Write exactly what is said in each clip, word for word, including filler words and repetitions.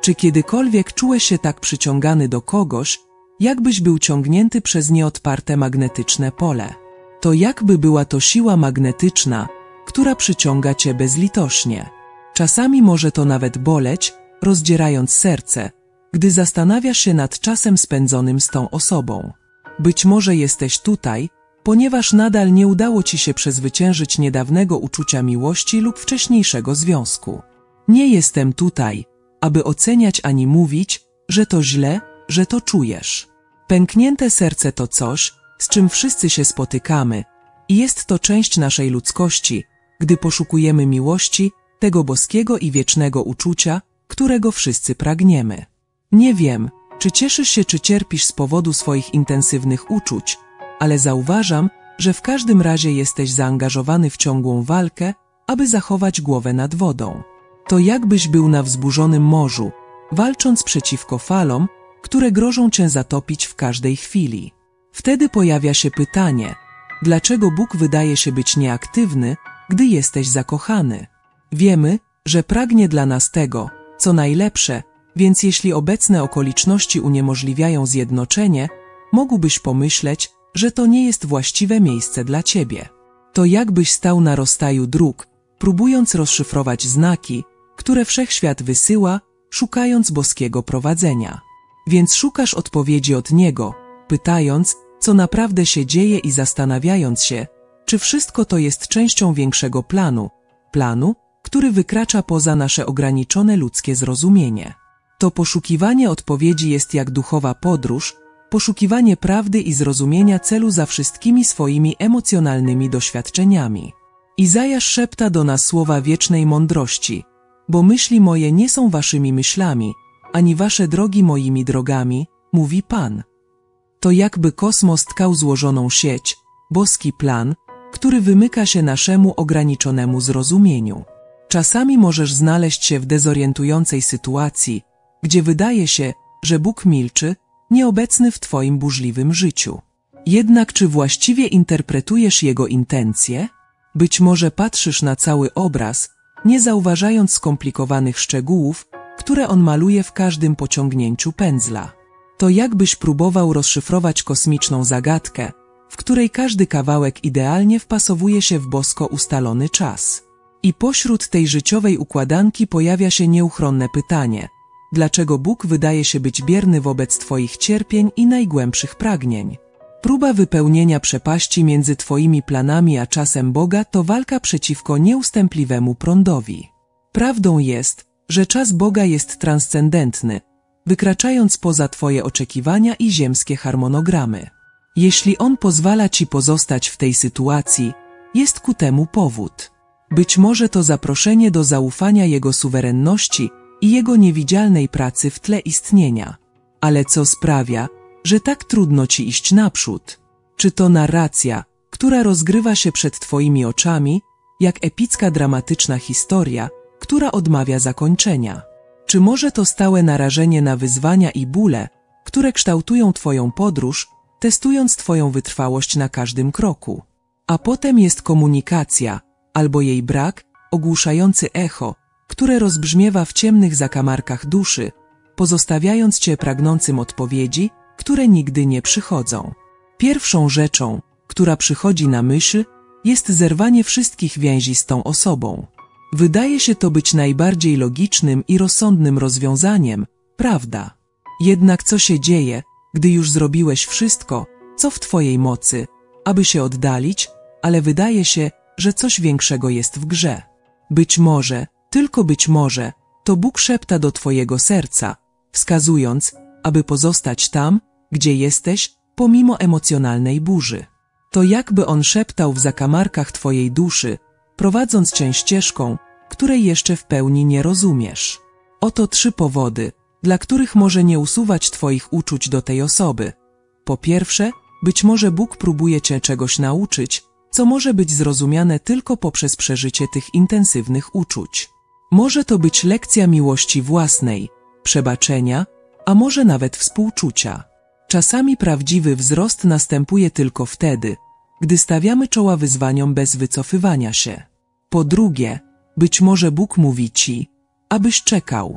Czy kiedykolwiek czułeś się tak przyciągany do kogoś, jakbyś był ciągnięty przez nieodparte magnetyczne pole? To jakby była to siła magnetyczna, która przyciąga cię bezlitośnie. Czasami może to nawet boleć, rozdzierając serce, gdy zastanawiasz się nad czasem spędzonym z tą osobą. Być może jesteś tutaj, ponieważ nadal nie udało ci się przezwyciężyć niedawnego uczucia miłości lub wcześniejszego związku. Nie jestem tutaj, aby oceniać ani mówić, że to źle, że to czujesz. Pęknięte serce to coś, z czym wszyscy się spotykamy, i jest to część naszej ludzkości, gdy poszukujemy miłości, tego boskiego i wiecznego uczucia, którego wszyscy pragniemy. Nie wiem, czy cieszysz się, czy cierpisz z powodu swoich intensywnych uczuć, ale zauważam, że w każdym razie jesteś zaangażowany w ciągłą walkę, aby zachować głowę nad wodą. To jakbyś był na wzburzonym morzu, walcząc przeciwko falom, które grożą cię zatopić w każdej chwili. Wtedy pojawia się pytanie, dlaczego Bóg wydaje się być nieaktywny, gdy jesteś zakochany? Wiemy, że pragnie dla nas tego, co najlepsze, więc jeśli obecne okoliczności uniemożliwiają zjednoczenie, mógłbyś pomyśleć, że to nie jest właściwe miejsce dla ciebie. To jakbyś stał na rozstaju dróg, próbując rozszyfrować znaki, które wszechświat wysyła, szukając boskiego prowadzenia. Więc szukasz odpowiedzi od Niego, pytając, co naprawdę się dzieje i zastanawiając się, czy wszystko to jest częścią większego planu, planu, który wykracza poza nasze ograniczone ludzkie zrozumienie. To poszukiwanie odpowiedzi jest jak duchowa podróż, poszukiwanie prawdy i zrozumienia celu za wszystkimi swoimi emocjonalnymi doświadczeniami. Izajasz szepta do nas słowa wiecznej mądrości, bo myśli moje nie są waszymi myślami, ani wasze drogi moimi drogami, mówi Pan. To jakby kosmos tkał złożoną sieć, boski plan, który wymyka się naszemu ograniczonemu zrozumieniu. Czasami możesz znaleźć się w dezorientującej sytuacji, gdzie wydaje się, że Bóg milczy, nieobecny w twoim burzliwym życiu. Jednak czy właściwie interpretujesz Jego intencje? Być może patrzysz na cały obraz, nie zauważając skomplikowanych szczegółów, które On maluje w każdym pociągnięciu pędzla. To jakbyś próbował rozszyfrować kosmiczną zagadkę, w której każdy kawałek idealnie wpasowuje się w bosko ustalony czas. I pośród tej życiowej układanki pojawia się nieuchronne pytanie, dlaczego Bóg wydaje się być bierny wobec twoich cierpień i najgłębszych pragnień? Próba wypełnienia przepaści między twoimi planami a czasem Boga to walka przeciwko nieustępliwemu prądowi. Prawdą jest, że czas Boga jest transcendentny, wykraczając poza twoje oczekiwania i ziemskie harmonogramy. Jeśli On pozwala ci pozostać w tej sytuacji, jest ku temu powód. Być może to zaproszenie do zaufania Jego suwerenności i Jego niewidzialnej pracy w tle istnienia. Ale co sprawia, że tak trudno ci iść naprzód? Czy to narracja, która rozgrywa się przed twoimi oczami, jak epicka dramatyczna historia, która odmawia zakończenia? Czy może to stałe narażenie na wyzwania i bóle, które kształtują twoją podróż, testując twoją wytrwałość na każdym kroku? A potem jest komunikacja, albo jej brak, ogłuszający echo, które rozbrzmiewa w ciemnych zakamarkach duszy, pozostawiając cię pragnącym odpowiedzi, które nigdy nie przychodzą. Pierwszą rzeczą, która przychodzi na myśl, jest zerwanie wszystkich więzi z tą osobą. Wydaje się to być najbardziej logicznym i rozsądnym rozwiązaniem, prawda? Jednak co się dzieje, gdy już zrobiłeś wszystko, co w twojej mocy, aby się oddalić, ale wydaje się, że coś większego jest w grze? Być może, tylko być może, to Bóg szepta do twojego serca, wskazując, aby pozostać tam, gdzie jesteś, pomimo emocjonalnej burzy. To jakby On szeptał w zakamarkach twojej duszy, prowadząc cię ścieżką, której jeszcze w pełni nie rozumiesz. Oto trzy powody, dla których może nie usuwać twoich uczuć do tej osoby. Po pierwsze, być może Bóg próbuje cię czegoś nauczyć, co może być zrozumiane tylko poprzez przeżycie tych intensywnych uczuć. Może to być lekcja miłości własnej, przebaczenia, a może nawet współczucia. Czasami prawdziwy wzrost następuje tylko wtedy, gdy stawiamy czoła wyzwaniom bez wycofywania się. Po drugie, być może Bóg mówi ci, abyś czekał.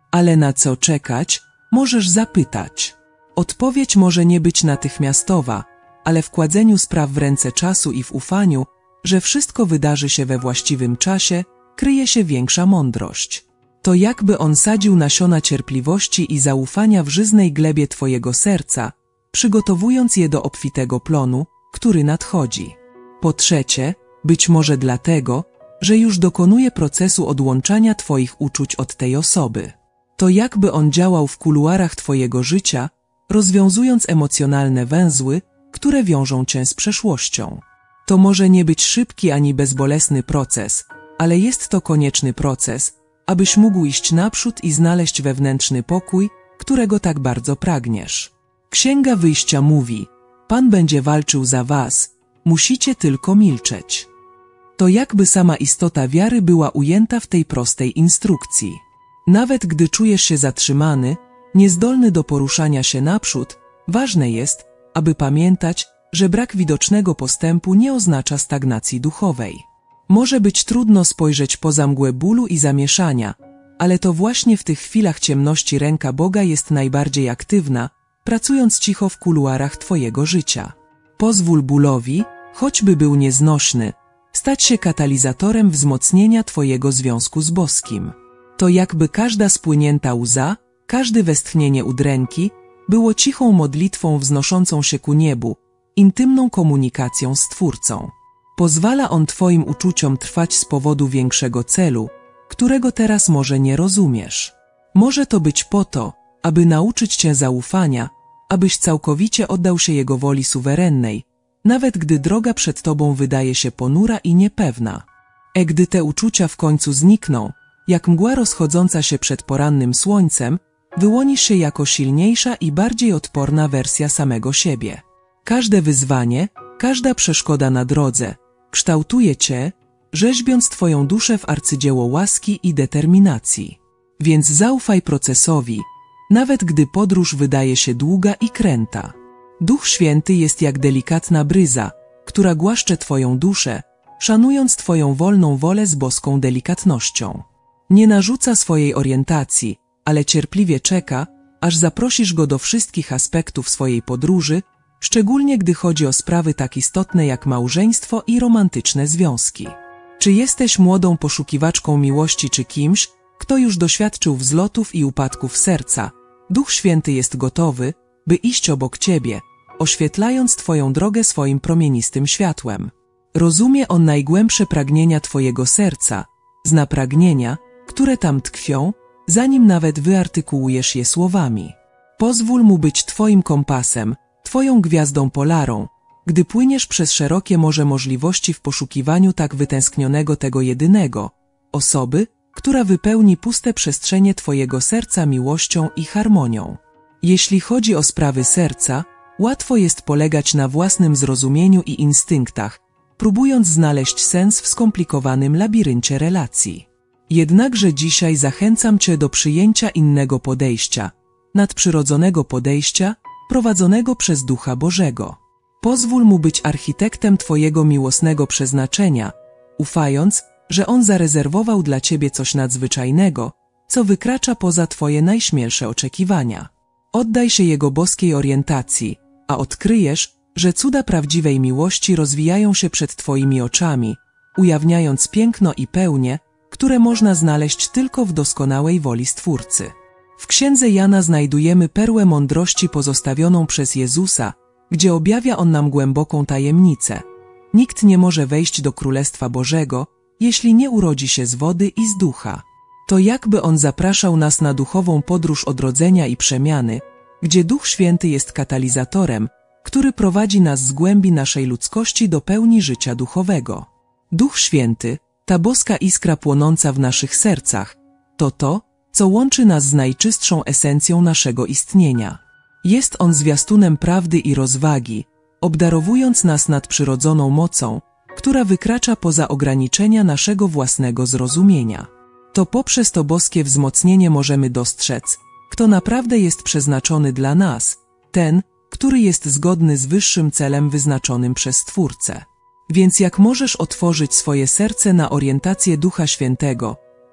Ale na co czekać? Możesz zapytać. Odpowiedź może nie być natychmiastowa, ale w kładzeniu spraw w ręce czasu i w ufaniu, że wszystko wydarzy się we właściwym czasie, kryje się większa mądrość. To jakby on sadził nasiona cierpliwości i zaufania w żyznej glebie twojego serca, przygotowując je do obfitego plonu, który nadchodzi. Po trzecie, być może dlatego, że już dokonuje procesu odłączania twoich uczuć od tej osoby. To jakby on działał w kuluarach twojego życia, rozwiązując emocjonalne węzły, które wiążą cię z przeszłością. To może nie być szybki ani bezbolesny proces, ale jest to konieczny proces, abyś mógł iść naprzód i znaleźć wewnętrzny pokój, którego tak bardzo pragniesz. Księga Wyjścia mówi: Pan będzie walczył za was, musicie tylko milczeć. To jakby sama istota wiary była ujęta w tej prostej instrukcji. Nawet gdy czujesz się zatrzymany, niezdolny do poruszania się naprzód, ważne jest, aby pamiętać, że brak widocznego postępu nie oznacza stagnacji duchowej. Może być trudno spojrzeć poza mgłę bólu i zamieszania, ale to właśnie w tych chwilach ciemności ręka Boga jest najbardziej aktywna, pracując cicho w kuluarach twojego życia. Pozwól bólowi, choćby był nieznośny, stać się katalizatorem wzmocnienia twojego związku z boskim. To jakby każda spłynięta łza, każde westchnienie udręki było cichą modlitwą wznoszącą się ku niebu, intymną komunikacją z Twórcą. Pozwala on twoim uczuciom trwać z powodu większego celu, którego teraz może nie rozumiesz. Może to być po to, aby nauczyć cię zaufania, abyś całkowicie oddał się Jego woli suwerennej, nawet gdy droga przed tobą wydaje się ponura i niepewna. E gdy te uczucia w końcu znikną, jak mgła rozchodząca się przed porannym słońcem, wyłonisz się jako silniejsza i bardziej odporna wersja samego siebie. Każde wyzwanie, każda przeszkoda na drodze kształtuje cię, rzeźbiąc twoją duszę w arcydzieło łaski i determinacji. Więc zaufaj procesowi, nawet gdy podróż wydaje się długa i kręta. Duch Święty jest jak delikatna bryza, która głaszcze twoją duszę, szanując twoją wolną wolę z boską delikatnością. Nie narzuca swojej orientacji, ale cierpliwie czeka, aż zaprosisz go do wszystkich aspektów swojej podróży, szczególnie gdy chodzi o sprawy tak istotne jak małżeństwo i romantyczne związki. Czy jesteś młodą poszukiwaczką miłości czy kimś, kto już doświadczył wzlotów i upadków serca? Duch Święty jest gotowy, by iść obok ciebie, oświetlając twoją drogę swoim promienistym światłem. Rozumie on najgłębsze pragnienia twojego serca, zna pragnienia, które tam tkwią, zanim nawet wyartykułujesz je słowami. Pozwól mu być twoim kompasem, twoją gwiazdą polarą, gdy płyniesz przez szerokie morze możliwości w poszukiwaniu tak wytęsknionego tego jedynego, osoby, która wypełni puste przestrzenie twojego serca miłością i harmonią. Jeśli chodzi o sprawy serca, łatwo jest polegać na własnym zrozumieniu i instynktach, próbując znaleźć sens w skomplikowanym labiryncie relacji. Jednakże dzisiaj zachęcam cię do przyjęcia innego podejścia, nadprzyrodzonego podejścia, prowadzonego przez Ducha Bożego. Pozwól mu być architektem twojego miłosnego przeznaczenia, ufając, że on zarezerwował dla ciebie coś nadzwyczajnego, co wykracza poza twoje najśmielsze oczekiwania. Oddaj się jego boskiej orientacji, a odkryjesz, że cuda prawdziwej miłości rozwijają się przed twoimi oczami, ujawniając piękno i pełnię, które można znaleźć tylko w doskonałej woli Stwórcy. W Księdze Jana znajdujemy perłę mądrości pozostawioną przez Jezusa, gdzie objawia on nam głęboką tajemnicę. Nikt nie może wejść do Królestwa Bożego, jeśli nie urodzi się z wody i z ducha. To jakby on zapraszał nas na duchową podróż odrodzenia i przemiany, gdzie Duch Święty jest katalizatorem, który prowadzi nas z głębi naszej ludzkości do pełni życia duchowego. Duch Święty, ta boska iskra płonąca w naszych sercach, to to, co łączy nas z najczystszą esencją naszego istnienia. Jest on zwiastunem prawdy i rozwagi, obdarowując nas nadprzyrodzoną mocą, która wykracza poza ograniczenia naszego własnego zrozumienia. To poprzez to boskie wzmocnienie możemy dostrzec, kto naprawdę jest przeznaczony dla nas, ten, który jest zgodny z wyższym celem wyznaczonym przez Stwórcę. Więc jak możesz otworzyć swoje serce na orientację Ducha Świętego,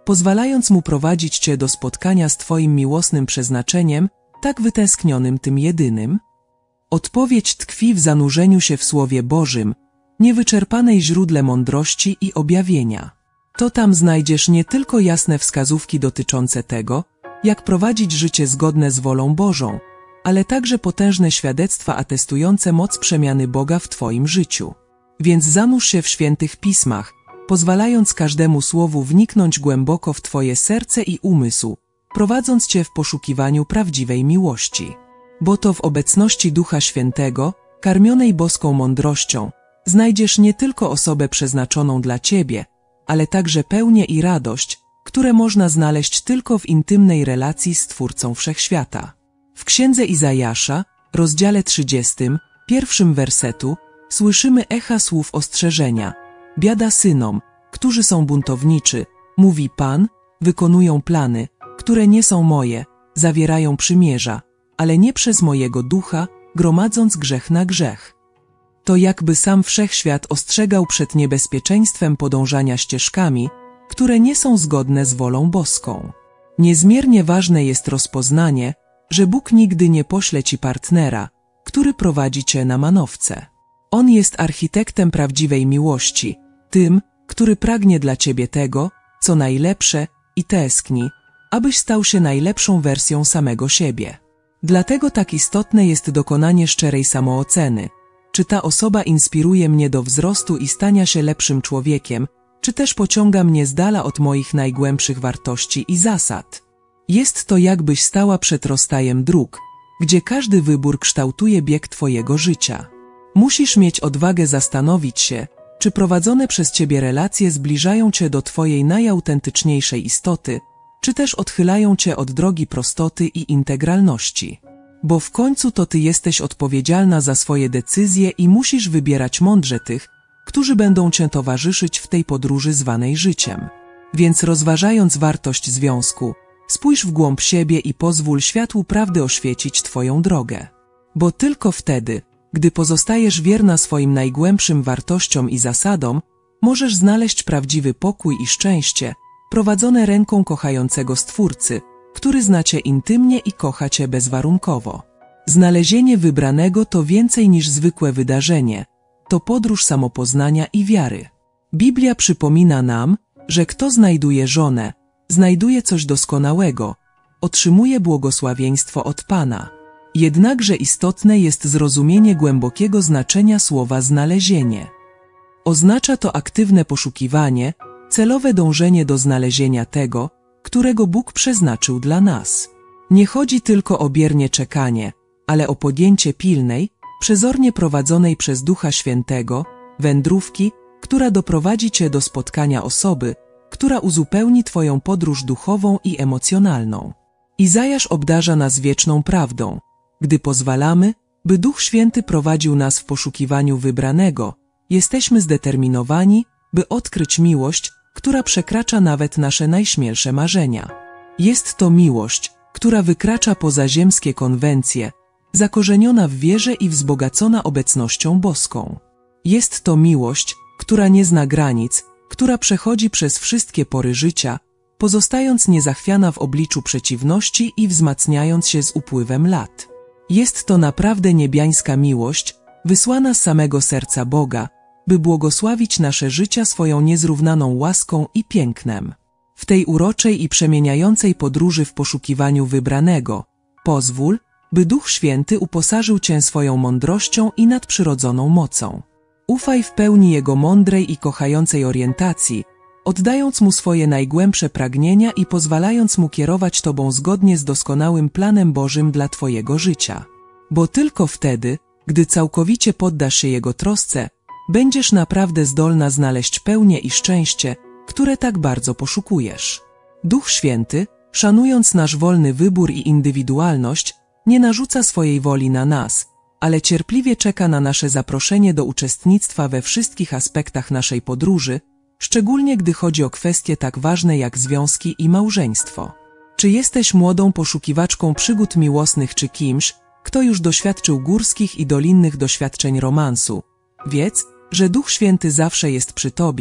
pozwalając mu prowadzić cię do spotkania z twoim miłosnym przeznaczeniem, tak wytęsknionym tym jedynym? Odpowiedź tkwi w zanurzeniu się w Słowie Bożym, niewyczerpanej źródle mądrości i objawienia. To tam znajdziesz nie tylko jasne wskazówki dotyczące tego, jak prowadzić życie zgodne z wolą Bożą, ale także potężne świadectwa atestujące moc przemiany Boga w twoim życiu. Więc zanurz się w świętych pismach, pozwalając każdemu słowu wniknąć głęboko w twoje serce i umysł, prowadząc cię w poszukiwaniu prawdziwej miłości. Bo to w obecności Ducha Świętego, karmionej boską mądrością, znajdziesz nie tylko osobę przeznaczoną dla ciebie, ale także pełnię i radość, które można znaleźć tylko w intymnej relacji z Twórcą Wszechświata. W Księdze Izajasza, rozdziale trzydziestym, pierwszym wersetu, słyszymy echa słów ostrzeżenia. Biada synom, którzy są buntowniczy, mówi Pan, wykonują plany, które nie są moje, zawierają przymierza, ale nie przez mojego ducha, gromadząc grzech na grzech. To jakby sam Wszechświat ostrzegał przed niebezpieczeństwem podążania ścieżkami, które nie są zgodne z wolą boską. Niezmiernie ważne jest rozpoznanie, że Bóg nigdy nie pośle ci partnera, który prowadzi cię na manowce. On jest architektem prawdziwej miłości, tym, który pragnie dla ciebie tego, co najlepsze i tęskni, abyś stał się najlepszą wersją samego siebie. Dlatego tak istotne jest dokonanie szczerej samooceny. Czy ta osoba inspiruje mnie do wzrostu i stania się lepszym człowiekiem, czy też pociąga mnie z dala od moich najgłębszych wartości i zasad? Jest to jakbyś stała przed rozstajem dróg, gdzie każdy wybór kształtuje bieg twojego życia. Musisz mieć odwagę zastanowić się, czy prowadzone przez ciebie relacje zbliżają cię do twojej najautentyczniejszej istoty, czy też odchylają cię od drogi prostoty i integralności. Bo w końcu to ty jesteś odpowiedzialna za swoje decyzje i musisz wybierać mądrze tych, którzy będą cię towarzyszyć w tej podróży zwanej życiem. Więc rozważając wartość związku, spójrz w głąb siebie i pozwól światłu prawdy oświecić twoją drogę. Bo tylko wtedy, gdy pozostajesz wierna swoim najgłębszym wartościom i zasadom, możesz znaleźć prawdziwy pokój i szczęście, prowadzone ręką kochającego Stwórcy, który zna cię intymnie i kocha cię bezwarunkowo. Znalezienie wybranego to więcej niż zwykłe wydarzenie, to podróż samopoznania i wiary. Biblia przypomina nam, że kto znajduje żonę, znajduje coś doskonałego, otrzymuje błogosławieństwo od Pana. Jednakże istotne jest zrozumienie głębokiego znaczenia słowa znalezienie. Oznacza to aktywne poszukiwanie, celowe dążenie do znalezienia tego, którego Bóg przeznaczył dla nas. Nie chodzi tylko o bierne czekanie, ale o podjęcie pilnej, przezornie prowadzonej przez Ducha Świętego, wędrówki, która doprowadzi cię do spotkania osoby, która uzupełni twoją podróż duchową i emocjonalną. Izajasz obdarza nas wieczną prawdą. Gdy pozwalamy, by Duch Święty prowadził nas w poszukiwaniu wybranego, jesteśmy zdeterminowani, by odkryć miłość, która przekracza nawet nasze najśmielsze marzenia. Jest to miłość, która wykracza poza ziemskie konwencje, zakorzeniona w wierze i wzbogacona obecnością boską. Jest to miłość, która nie zna granic, która przechodzi przez wszystkie pory życia, pozostając niezachwiana w obliczu przeciwności i wzmacniając się z upływem lat. Jest to naprawdę niebiańska miłość, wysłana z samego serca Boga, by błogosławić nasze życia swoją niezrównaną łaską i pięknem. W tej uroczej i przemieniającej podróży w poszukiwaniu wybranego, pozwól, by Duch Święty uposażył cię swoją mądrością i nadprzyrodzoną mocą. Ufaj w pełni Jego mądrej i kochającej orientacji, oddając Mu swoje najgłębsze pragnienia i pozwalając Mu kierować tobą zgodnie z doskonałym planem Bożym dla twojego życia. Bo tylko wtedy, gdy całkowicie poddasz się Jego trosce, będziesz naprawdę zdolna znaleźć pełnię i szczęście, które tak bardzo poszukujesz. Duch Święty, szanując nasz wolny wybór i indywidualność, nie narzuca swojej woli na nas, ale cierpliwie czeka na nasze zaproszenie do uczestnictwa we wszystkich aspektach naszej podróży, szczególnie gdy chodzi o kwestie tak ważne jak związki i małżeństwo. Czy jesteś młodą poszukiwaczką przygód miłosnych czy kimś, kto już doświadczył górskich i dolinnych doświadczeń romansu? Wiedz, że Duch Święty zawsze jest przy tobie,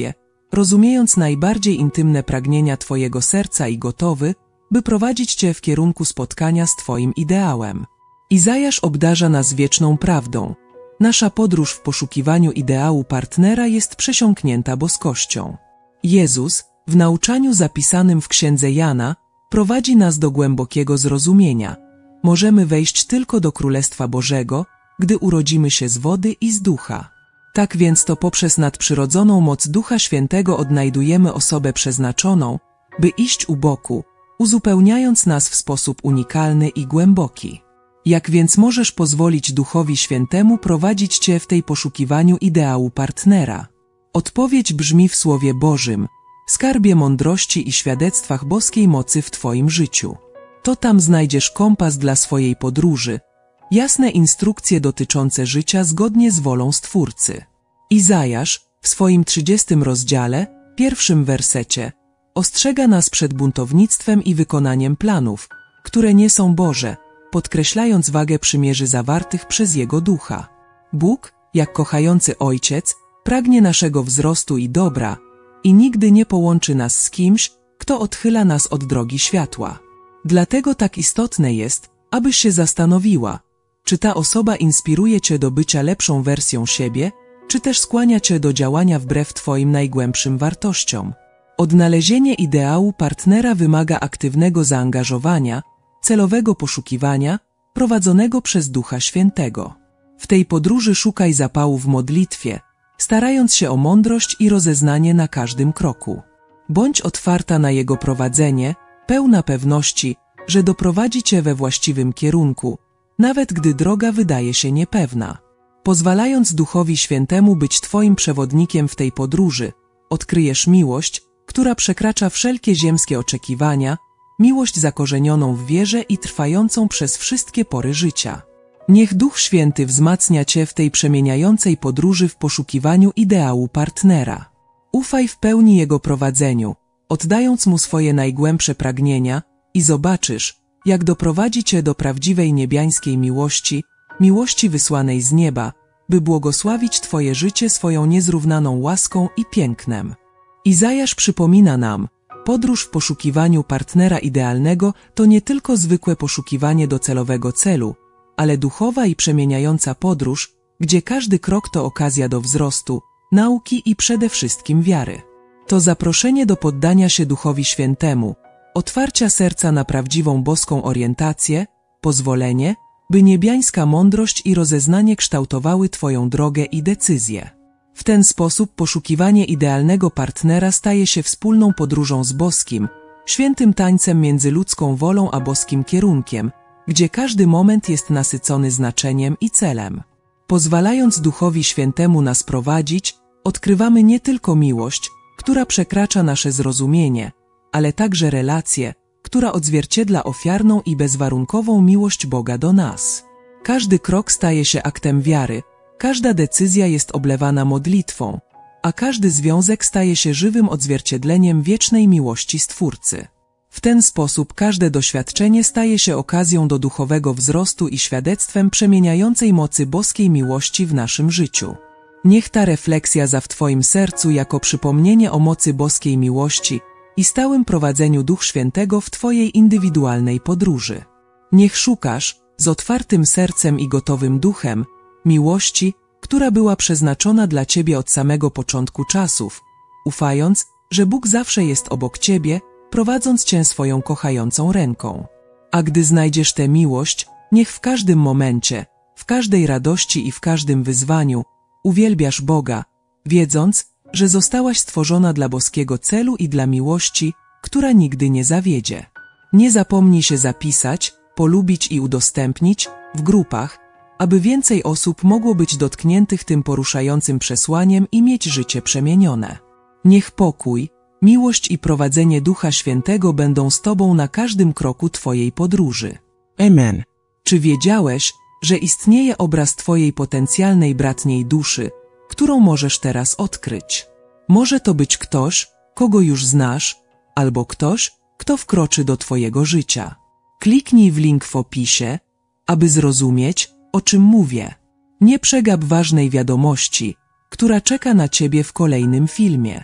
rozumiejąc najbardziej intymne pragnienia Twojego serca i gotowy, by prowadzić Cię w kierunku spotkania z Twoim ideałem. Izajasz obdarza nas wieczną prawdą. Nasza podróż w poszukiwaniu ideału partnera jest przesiąknięta boskością. Jezus, w nauczaniu zapisanym w Księdze Jana, prowadzi nas do głębokiego zrozumienia. Możemy wejść tylko do Królestwa Bożego, gdy urodzimy się z wody i z ducha. Tak więc to poprzez nadprzyrodzoną moc Ducha Świętego odnajdujemy osobę przeznaczoną, by iść u boku, uzupełniając nas w sposób unikalny i głęboki. Jak więc możesz pozwolić Duchowi Świętemu prowadzić Cię w tej poszukiwaniu ideału partnera? Odpowiedź brzmi w Słowie Bożym, skarbie mądrości i świadectwach boskiej mocy w Twoim życiu. To tam znajdziesz kompas dla swojej podróży, jasne instrukcje dotyczące życia zgodnie z wolą Stwórcy. Izajasz, w swoim trzydziestym rozdziale, pierwszym wersecie, ostrzega nas przed buntownictwem i wykonaniem planów, które nie są Boże, podkreślając wagę przymierzy zawartych przez Jego Ducha. Bóg, jak kochający Ojciec, pragnie naszego wzrostu i dobra i nigdy nie połączy nas z kimś, kto odchyla nas od drogi światła. Dlatego tak istotne jest, abyś się zastanowiła, czy ta osoba inspiruje Cię do bycia lepszą wersją siebie, czy też skłania Cię do działania wbrew Twoim najgłębszym wartościom. Odnalezienie ideału partnera wymaga aktywnego zaangażowania, celowego poszukiwania, prowadzonego przez Ducha Świętego. W tej podróży szukaj zapału w modlitwie, starając się o mądrość i rozeznanie na każdym kroku. Bądź otwarta na Jego prowadzenie, pełna pewności, że doprowadzi Cię we właściwym kierunku, nawet gdy droga wydaje się niepewna. Pozwalając Duchowi Świętemu być Twoim przewodnikiem w tej podróży, odkryjesz miłość, która przekracza wszelkie ziemskie oczekiwania, miłość zakorzenioną w wierze i trwającą przez wszystkie pory życia. Niech Duch Święty wzmacnia Cię w tej przemieniającej podróży w poszukiwaniu ideału partnera. Ufaj w pełni Jego prowadzeniu, oddając Mu swoje najgłębsze pragnienia i zobaczysz, jak doprowadzi Cię do prawdziwej niebiańskiej miłości, miłości wysłanej z nieba, by błogosławić Twoje życie swoją niezrównaną łaską i pięknem. Izajasz przypomina nam, podróż w poszukiwaniu partnera idealnego to nie tylko zwykłe poszukiwanie docelowego celu, ale duchowa i przemieniająca podróż, gdzie każdy krok to okazja do wzrostu, nauki i przede wszystkim wiary. To zaproszenie do poddania się Duchowi Świętemu, otwarcia serca na prawdziwą boską orientację, pozwolenie, by niebiańska mądrość i rozeznanie kształtowały Twoją drogę i decyzje. W ten sposób poszukiwanie idealnego partnera staje się wspólną podróżą z boskim, świętym tańcem między ludzką wolą a boskim kierunkiem, gdzie każdy moment jest nasycony znaczeniem i celem. Pozwalając Duchowi Świętemu nas prowadzić, odkrywamy nie tylko miłość, która przekracza nasze zrozumienie, ale także relację, która odzwierciedla ofiarną i bezwarunkową miłość Boga do nas. Każdy krok staje się aktem wiary, każda decyzja jest oblewana modlitwą, a każdy związek staje się żywym odzwierciedleniem wiecznej miłości Stwórcy. W ten sposób każde doświadczenie staje się okazją do duchowego wzrostu i świadectwem przemieniającej mocy boskiej miłości w naszym życiu. Niech ta refleksja za w Twoim sercu jako przypomnienie o mocy boskiej miłości i stałym prowadzeniu Duch Świętego w Twojej indywidualnej podróży. Niech szukasz, z otwartym sercem i gotowym duchem, miłości, która była przeznaczona dla Ciebie od samego początku czasów, ufając, że Bóg zawsze jest obok Ciebie, prowadząc Cię swoją kochającą ręką. A gdy znajdziesz tę miłość, niech w każdym momencie, w każdej radości i w każdym wyzwaniu uwielbiasz Boga, wiedząc, że zostałaś stworzona dla boskiego celu i dla miłości, która nigdy nie zawiedzie. Nie zapomnij się zapisać, polubić i udostępnić w grupach, aby więcej osób mogło być dotkniętych tym poruszającym przesłaniem i mieć życie przemienione. Niech pokój, miłość i prowadzenie Ducha Świętego będą z Tobą na każdym kroku Twojej podróży. Amen. Czy wiedziałeś, że istnieje obraz Twojej potencjalnej bratniej duszy, którą możesz teraz odkryć? Może to być ktoś, kogo już znasz, albo ktoś, kto wkroczy do Twojego życia. Kliknij w link w opisie, aby zrozumieć, o czym mówię. Nie przegap ważnej wiadomości, która czeka na Ciebie w kolejnym filmie.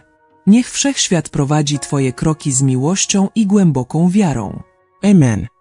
Niech wszechświat prowadzi Twoje kroki z miłością i głęboką wiarą. Amen.